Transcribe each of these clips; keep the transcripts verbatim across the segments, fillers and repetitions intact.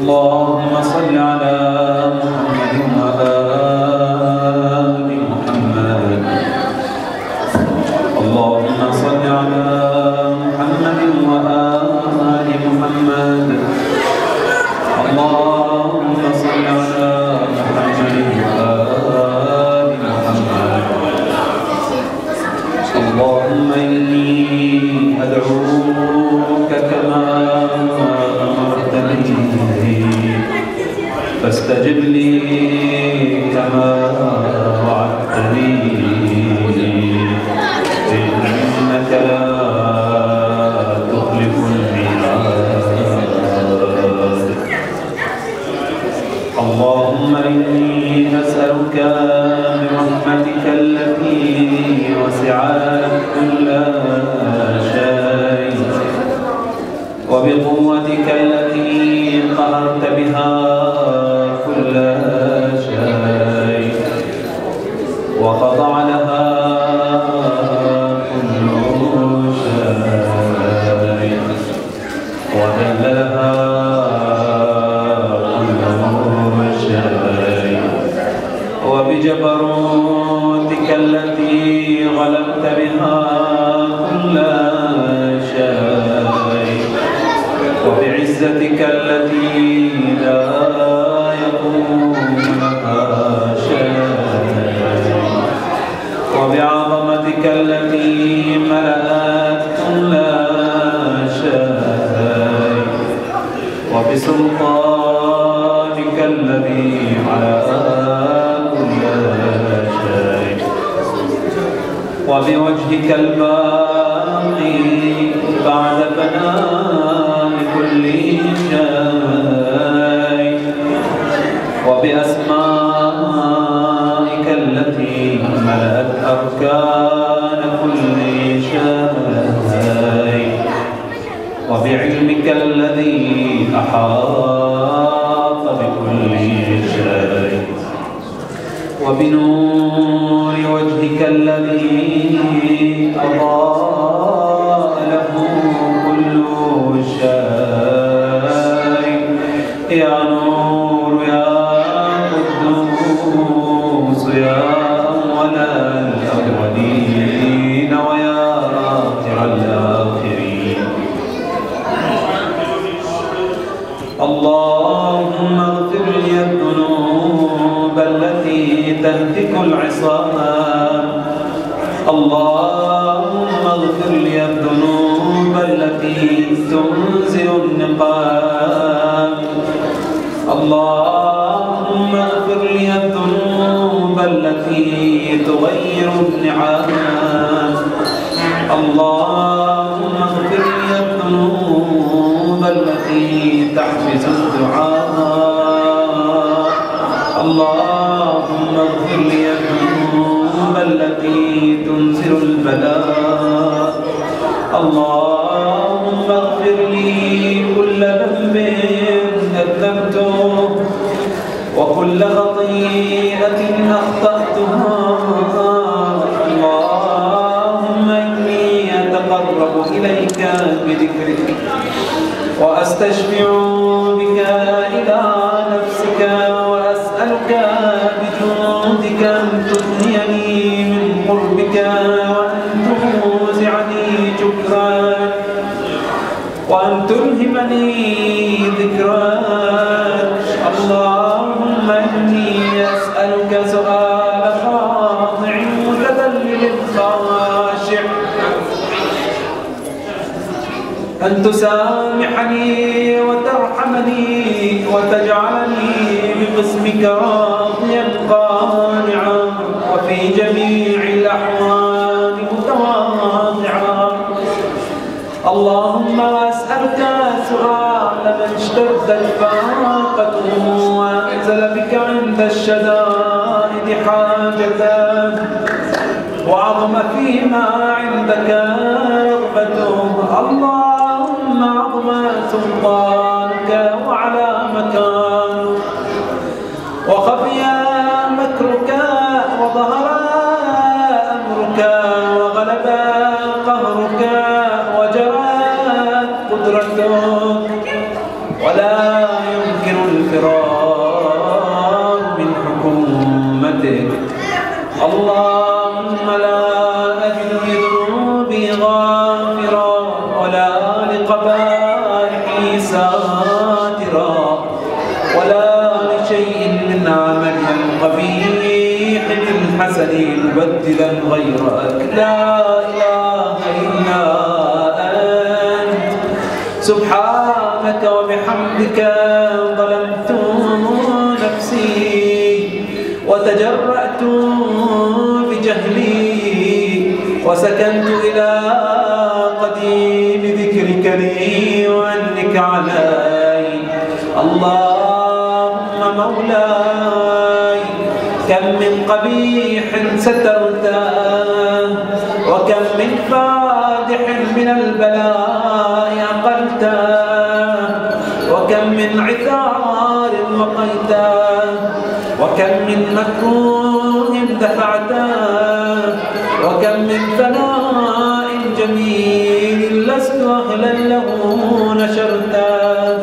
اللهم صل على محمد وآل محمد. اللهم صل على محمد وآل محمد. اللهم صل على محمد وآل محمد. اللهم إني أدعوك كما أمرتني فاستجب لي كما وعدتني إنك لا تخلف الميعاد. اللهم إني أسألك برحمتك التي وسعت كل شيء وبقوتك التي قهرت بها كل شيء وخضع لها كل شيء وذل لها كل شيء وبجبروتك التي غلبت بها كل شيء وبعزتك التي لا يقوم لها شيء وبعظمتك التي ملأت كل شيء وبسلطانك الذي على كل شيء وبوجهك الباقي بعد فناء كل شيء وبأسمائك التي ملأت أركان كل شيء وبعلمك الذي أحاط بكل شيء وبنور وجهك الذي أضاء له كل شيء. يا نور يا قدوس يا أول الأولين ويا آخر الآخرين. اللهم اغفر لي الذنوب التي تهتك العصام. اللهم اغفر لي الذنوب التي تنزع النقام. اللهم اغفر لي الذنوب التي تغير النعام. اللهم اغفر لي الذنوب التي تحبس الدعاء. اللهم اغفر لي الذنوب التي تنزل البلاء. اللهم اغفر لي كل ذنب أذنبته وكل خطيئة أخطأتها. اللهم إني أتقرب إليك بذكرك وأستشفع بك إلى نفسك وأسألك بجودك أن تثنيني من قربك وأن توزعني شكرك وأن تلهمني ذكرك. اللهم إني أسألك سؤال خاضع متذلل خاشع أن تسامحني وترحمني وتجعلني بقسمك راضيا قانعا وفي جميع الأحوال متواضعا. اللهم أسألك سؤال من اشتدت فاقته وأنزل بك عند الشدائد حاجته وعظم فيما عندك رغبته. اللهم عظم سلطانك وعلى مكانك وخفي مكرك وظهر أمرك وغلب قهرك وجرت قدرتك ولا يمكن الفرار من حكومتك. اللهم لا أجد لذنوبي غافرا ولا لقبائحي ساترا ولا لشيء من عملي القبيح بالحسن مبدلا غيرك. لا إله إلا أنت سبحانك وبحمدك ظلمت نفسي وتجرأت بجهلي وسكنت إلى قديم ذكرك لي وأنك علي. اللهم مولاي كم من قبيح سترته وكم من فادح من البلاء أقلته وكم من عثار وقيته وكم من مكروه دفعته وكم من ثناء جميل لست أهلا له نشرته.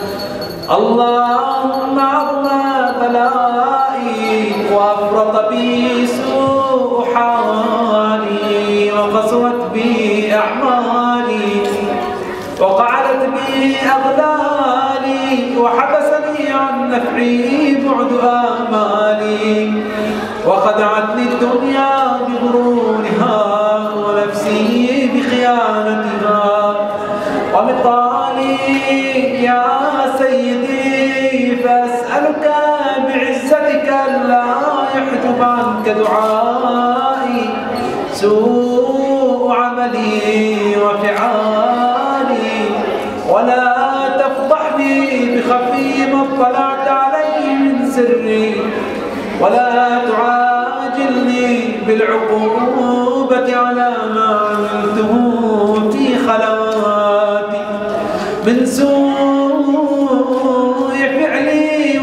اللهم عظم بلائي وأفرط بي سوء حالي وقسوت بي أعمالي وقعدت بي أغلالي وحبسني عن نفعي بعد آمالي وخدعتني الدنيا بغرورها ونفسي بخيانتها ومطالي يا سيدي فأسألك بعزتك ألا يحجب عنك دعائي سوء عملي وفعالي ولا تفضحني بخفي ما اطلعت عليه من سري ولا تعاجلني بالعقوبة على ما عملته في خلواتي من سوء فعلي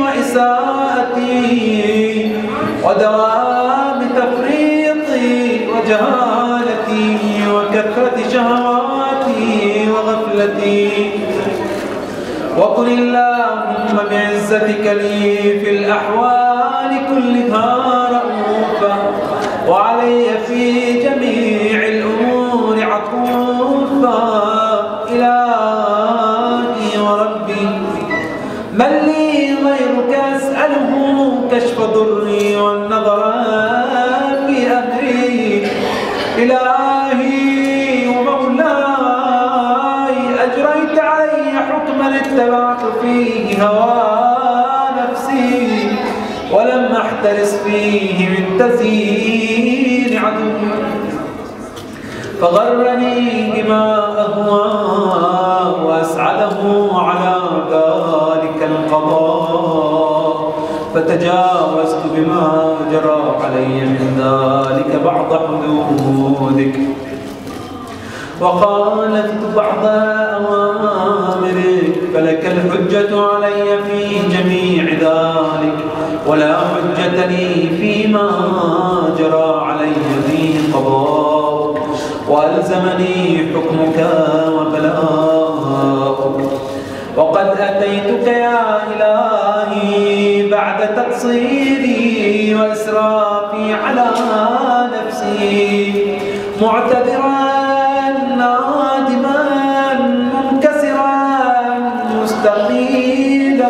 وإساءتي ودوام تفريطي وجهالتي وكثرة شهواتي وغفلتي. وكن اللهم بعزتك لي في الأحوال كلها رؤوفا وعلي في جميع الأمور عطوفا. إلهي وربي من لي غيرك أسأله كشف ضري والنظر في أمري. إلهي ومولاي أجريت علي حكما اتبعت فيه هوى نفسي ولم أحترس فيه من تزيين عدوي فغرني بما أهوى وأسعده على ذلك القضاء فتجاوزت بما جرى علي من ذلك بعض حدودك وخالفت بعض أوامرك فلك الحجة علي في جميع ذلك ولا حجة لي فيما جرى علي فيه قضاء وألزمني حكمك وبلاؤك. وقد أتيتك يا إلهي بعد تقصيري وإسرافي على نفسي معتذرا نادما منكسرا مستقيلا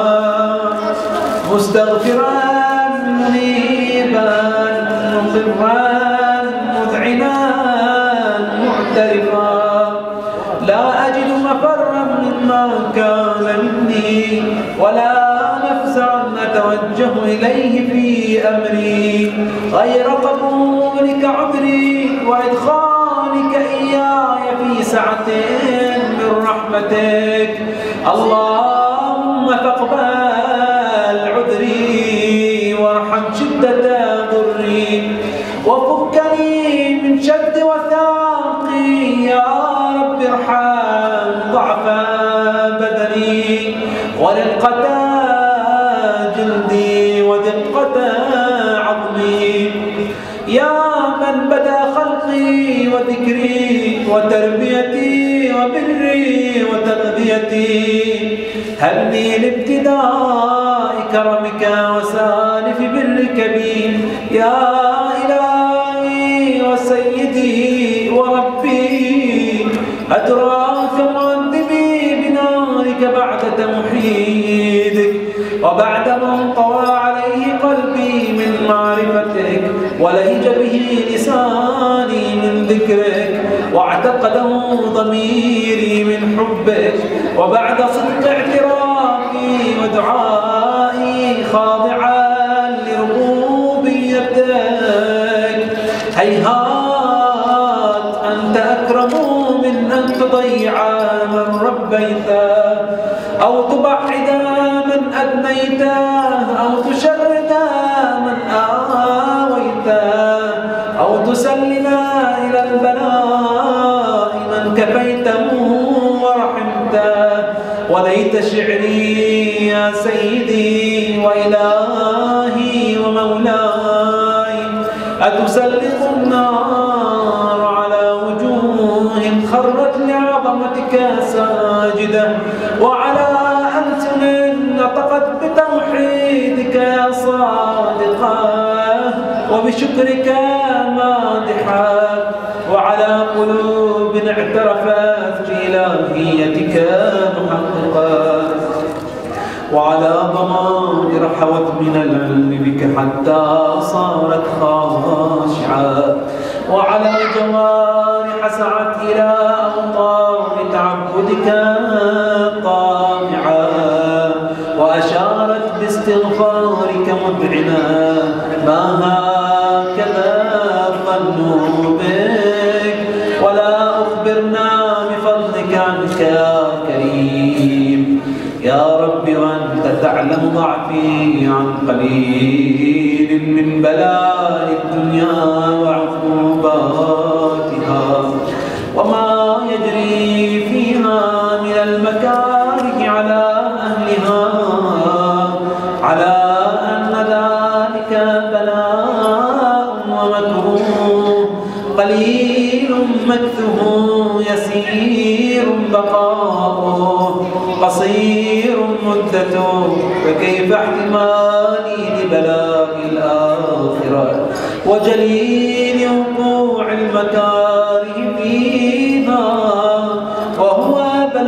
مستغفرا منيبا مقرا مذعنا معترفا لا أجد مفرا مما كان مني ولا مفزعا أتوجه إليه في أمري غير قبولك عذري وإدخالك إياي في سعة من رحمتك. اللهم فاقبل عذري وارحم شدة ضري وفكني من شد وثاقي يا رب ارحم ضعف بدني ورقة جلدي ودقة عظمي يا من بدا خلقي وذكري وتربيتي وبري وتغذيتي هلني لابتداء كرمك وسالف برك بي يا إلهي وسيدي وربي. أتراك معذبي بنارك بعد توحيدك وبعد ما طوى عليه قلبي من معرفتك ولهج به لساني من ذكرك واعتقده ضميري من حبك وبعد صدق اعترافي ودعائي خاضعا لربوبيتك. هيهات أنت أكرم من أن تضيع من ربيته أو تبعد من أدنيته أو تشرد من آويته أو تسلم إلى البلاء من كفيته ورحمته. وليت شعري يا سيدي وإلهي ومولاي أتسلط النار على وجوه خرت لعظمتك ساجدة وعلى ألسن نطقت بتوحيدك يا صادقة وبشكرك مادحة وعلى قلوب اعترفت بإلهيتك محققة وعلى ضمائر حوت من العلم بك حتى صارت خاشعة وعلى جوارح سعت إلى أوطان تعبدك طامعة وأشارت باستغفارك مذعنا ما هكذا ظنوا بك ولا أخبرنا بفضلك عنك يا كريم يا رب. وأنت تعلم ضعفي عن قليل من بلاء الدنيا وعقوباتها وما يجري فيها من المكاره على أهلها على أن ذلك بلاء ومكروه قليل مكثه يسير بقاؤه قصير مدته. فكيف احتمالي لبلاء الآخرة وجليل وقوع المكاره فيها وهو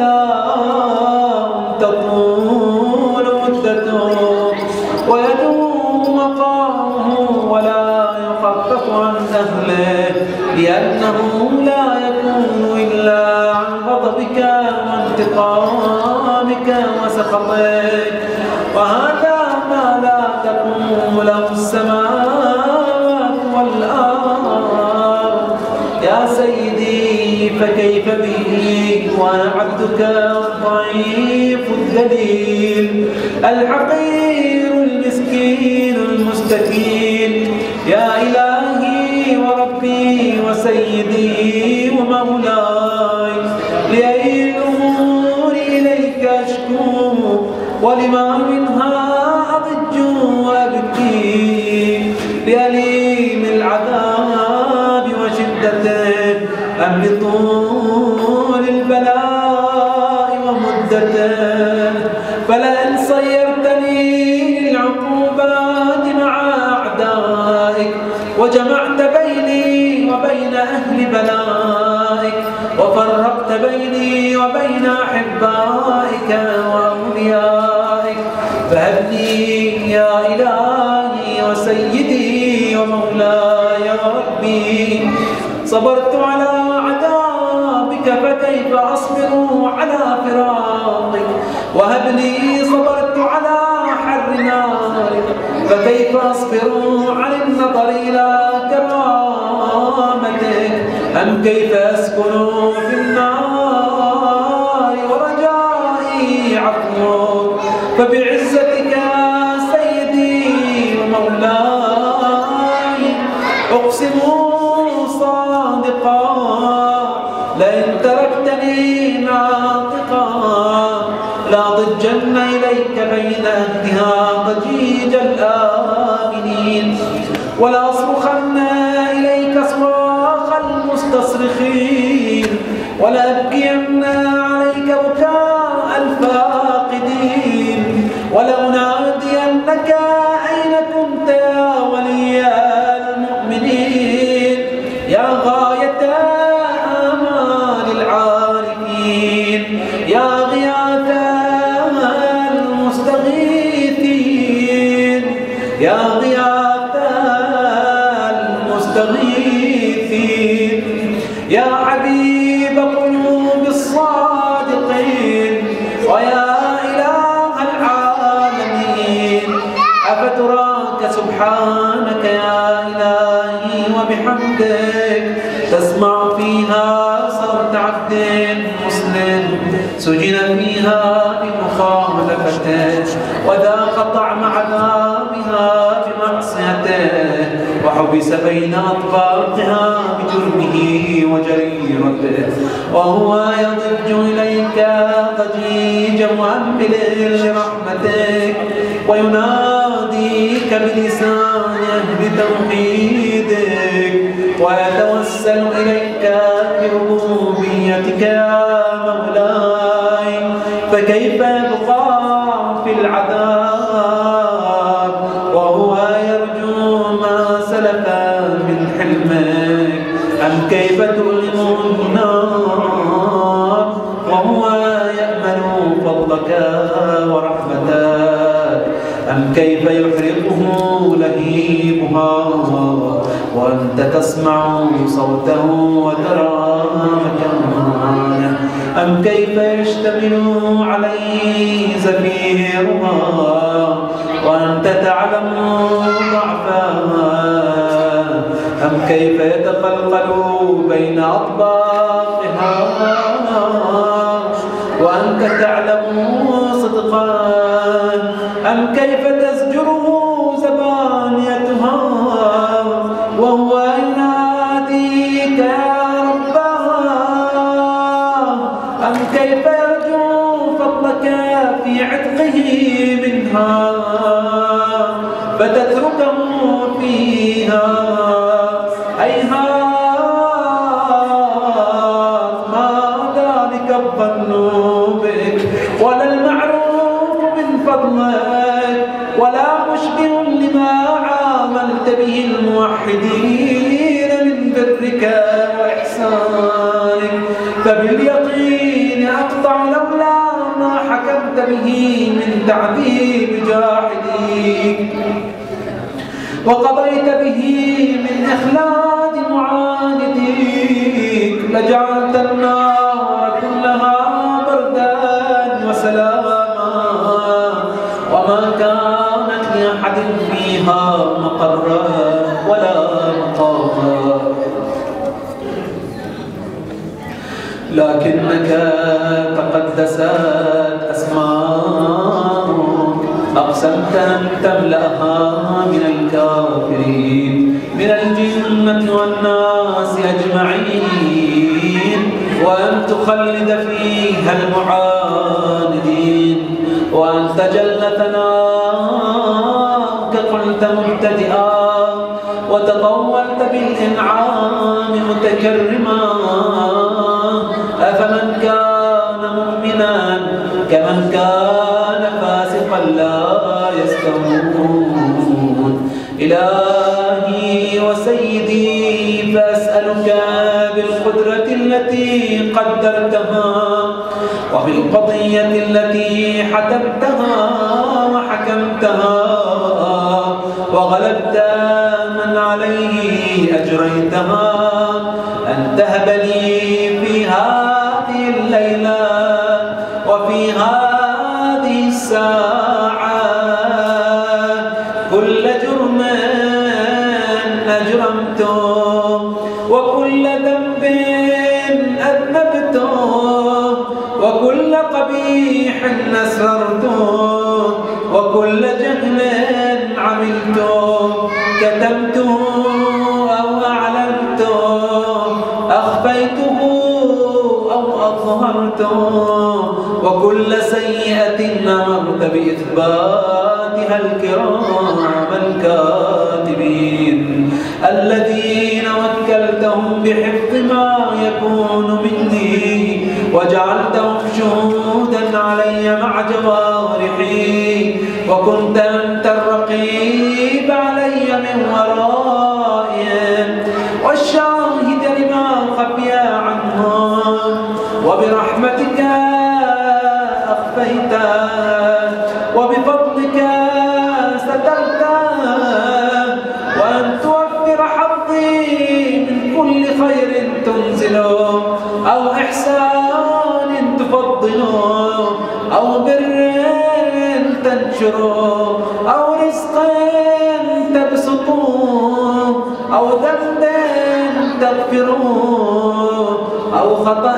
بلاء تطول مدته ويدوم مقامه ولا يخفف عن أهله لأنه لا يكون إلا عن غضبك وانتقامك وسخطك. وهذا ما لا تقوم له السماوات والأرض يا سيدي. فكيف به وأنا عبدك الضعيف الذليل الحقير المسكين المستكين يا إلهي وربي وسيدي ومولاي. لأي الأمور إليك أشكو ولما منها أضج وأبكي بأليم العذاب وشدته أم بطول البلاء ومدته. فلئن صيرتني للعقوبات مع أعدائك وجمعت بيني وبين أهل بلائك وفرقت بيني وبين أحبائك وأوليائك فهب لي يا إلهي وسيدي ومولاي وربي. صبرت على عذابك فكيف أصبر على فراقك وهب لي. صبرت على حر نارك فكيف أصبر عن النظر إلى كرامتك. أم كيف أسكن في النار ورجائي عفوك. فبعزتك يا سيدي ومولاي أقسم صادقا لئن تركتني ناطقا لأضجن إليك بين أهلها ضجيج الآمنين ولأصرخن إليك صراخ المستصرخين ولأبكين عليك بكاء الفاقدين الراحمين يا غياث المستغيثين يا غياث المستغيثين يا حبيب قلوب الصادقين ويا إله العالمين أفتراك سبحانك يا إلهي وبحمدك تسمع فيها صوت عبد مسلم سجن فيها بمخالفته وذاق طعم عذابها بمعصيته وحبس بين أطباقها بجرمه وجريرته وهو يضج إليك ضجيج مؤمل لرحمتك ويناديك بلسانه بتوحيدك ويتوسل إليك بربوبيتك يا مولاي فكيف يبقى في العذاب وهو يرجو ما سلف من حلمك أم كيف تؤلم النار وهو يأمل فضلك ورحمتك أم كيف يحرقه لهيبها وأنت تسمع صوته وترى مكانه أم كيف يشتمل عليه زفيرها وأنت تعلم ضعفها أم كيف يتقلقل بين أطباقها وأنت تعلم صدقها أم كيف تزجره زبانيتها وهو يناديك يا ربها أم كيف يرجو فضلك في عتقه منها فتتركه فيها هيهات ما ذلك الظن بك ولا المعروف من فضلك ولا مشبه لما عاملت به الموحدين من برك وإحسانك فباليقين أقطع لولا ما حكمت به من تعذيب جاحديك وقضيت به من إخلاد معانديك لجعلت النار كلها بردا وسلاما وما كانت لأحد فيها مقرا ولا مقاما لكنك تقدست أسماؤك أقسمت أن تملأها من الكافرين من الجنة والناس أجمعين وأن تخلد فيها المعاندين وأنت جل ثناؤك قلت مبتدئا وتطولت بالإنعام متكرما أفمن كان مؤمنا كمن كان فاسقا لا يستوون إلهي وسيدي فأسألك بالقدرة التي قدرتها وبالقضية التي حتمتها وحكمتها وغلبت من عليه أجريتها أن تهب لي في هذه الليلة وفي هذه الساعة كل جرم أجرمته وكل ذنب أذنبته وكل قبيح أسررته وكل جهل عملته كتمته أو أعلنته أخفيته أو أظهرته وكل سيئة أمرت بإثباتها الكرام الكاتبين الذين وكلتهم بحفظ ما يكون مني وجعلتهم شهودا علي مع جوارحي وكنت أنت الرقيب علي من ورائهم والشاهد لما خفي عنهم وبرحمتك أخفيته وبفضلك سترته، وأن توفر حظي من كل خير تنزله أو إحسان تفضله أو بر تنشره أو رزق تبسطه أو ذنب تغفره أو خطأ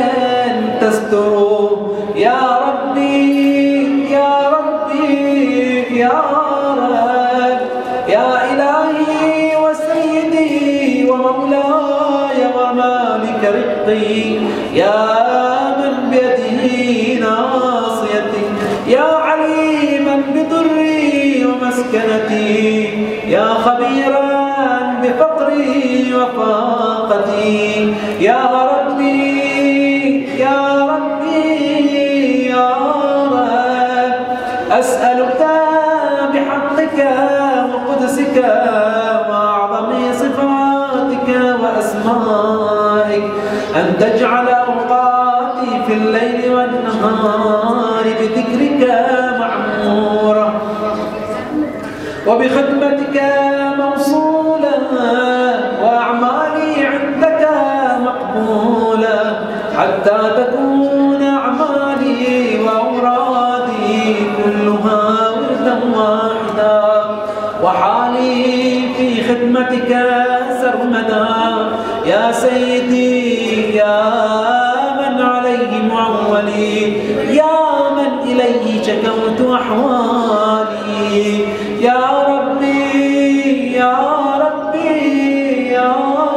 تستره. يا ربي يا ربي يا رب يا إلهي وسيدي ومولاي ومالك رقي، يا من بيده ناصيتي، يا عليما بضري ومسكنتي، يا خبيرا بفقري وفاقتي. يا ربي يا ربي يا رب أسألك بحقك وقدسك وأعظم صفاتك وأسمائك أن تجعل أوقاتي في الليل والنهار بذكرك معمورة وبخدمتك موصولة وأعمالي عندك مقبولة، حتى تكون أعمالي وأورادي كلها وردا واحدا، وحالي في خدمتك سرمدا. يا سيدي يا من عليه معولي، يا من إليه شكوت أحوالي، يا ربي يا ربي يا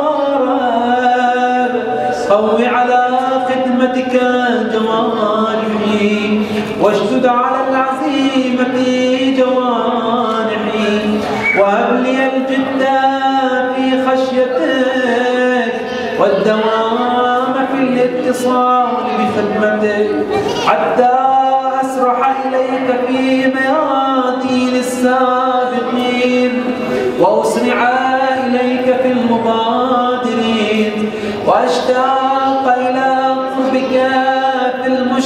رب قو على خدمتك جوارحي واشدد على العزيمة جوانحي، وهب لي الجد في خشيتك والدوام في الاتصال بخدمتك، حتى أسرح إليك في ميادين السابقين وأسرع إليك في المبادرين، وأشتاق إلى قربك في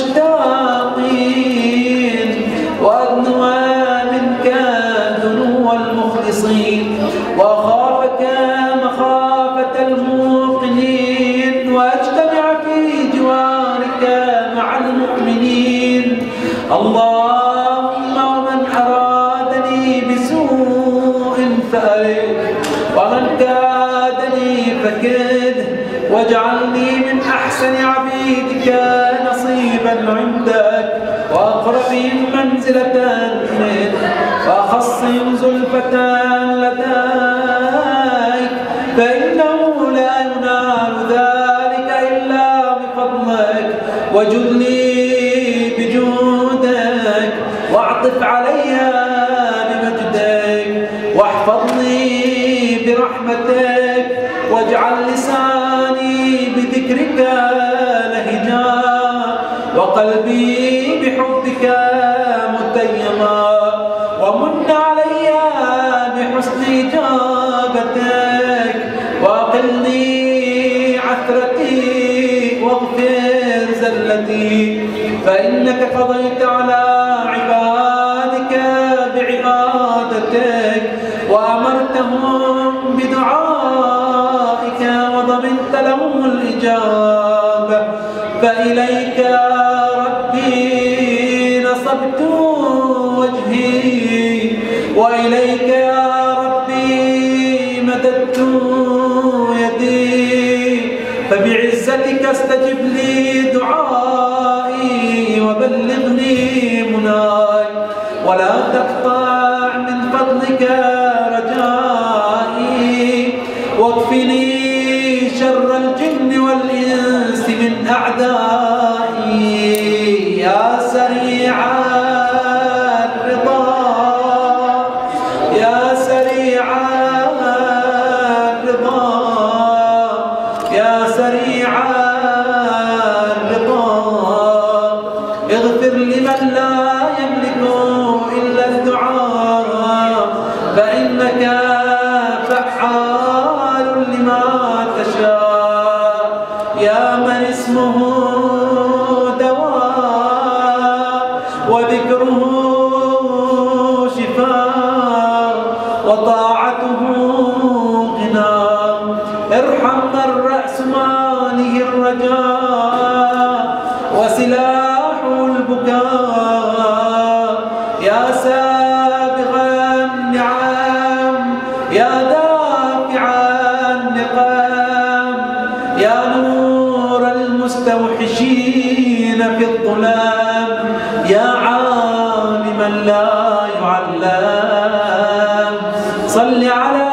المشتاقين، وأدنو منك دنو المخلصين، وأخافك مخافة الموقنين، وأجتمع في جوارك مع المؤمنين. اللهم ومن أرادني بسوء فأرد، ومن كادني فكده، واجعلني من أحسن عبيدك نصيبا عندك وأقربهم منزلة منك وأخصهم زلفة لديك، فإنه لا ينال ذلك إلا بفضلك. وجد لي بجودك واعطف علي بمجدك، واحفظني برحمتك، واجعل لساني بذكرك لهجا، وقلبي بحبك متيما، ومن علي بحسن إجابتك، وأقلني عثرتي واغفر زلتي، فإنك قضيت على عبادك بعبادتك وأمرتهم بدعائك وضمنت لهم الإجابة، فإليك ربي نصبت وجهي، وإليك يا ربي مددت يدي، فبعزتك استجب لي دعائي وبلغني مناي، ولا تقطع من فضلك رجائي، واكفني شر الجن والإنس من أعدائي. يا سريع الرضا يا سريع الرضا يا سريع الرضا، اغفر لمن لا يملك إلا الدعاء، فإنك فعال لما تشاء. يا من اسمه البكاء يا سابغ النعم يا دافع النقام يا نور المستوحشين في الظلام يا عالما لا يعلم صل على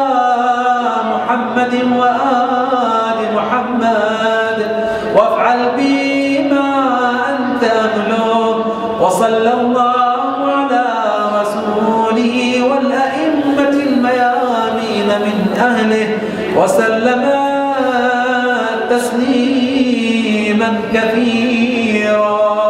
محمد وآل محمد وافعل بما أنت أهله وصلى الله على رسوله والأئمة الميامين من أهله وسلم تسليما كثيرا.